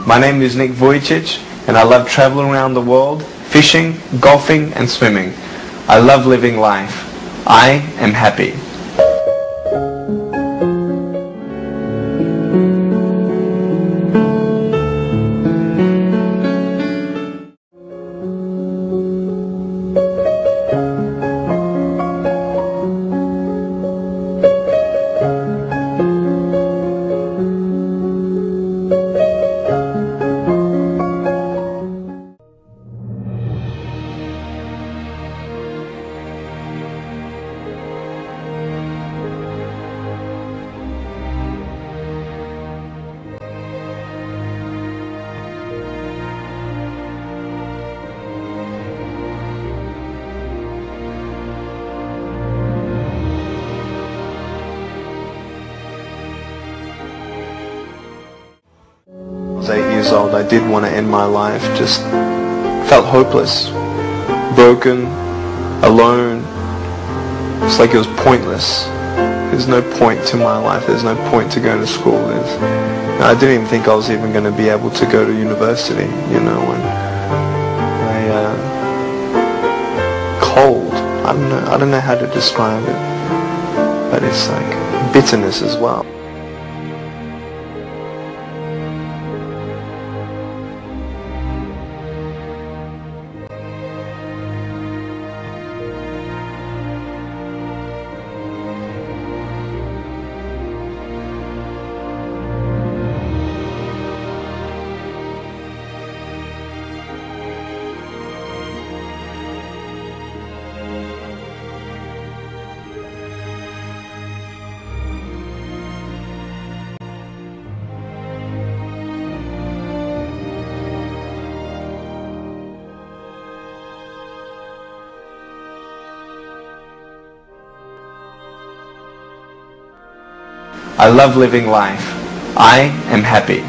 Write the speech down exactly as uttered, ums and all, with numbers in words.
My name is Nick Vujicic, and I love traveling around the world, fishing, golfing, and swimming. I love living life. I am happy. I was eight years old. I did want to end my life. Just felt hopeless, broken, alone. It's like it was pointless. There's no point to my life. There's no point to going to school. There's, I didn't even think I was even going to be able to go to university, you know, and I, uh, cold. I don't know, I don't know how to describe it, but it's like bitterness as well. I love living life. I am happy.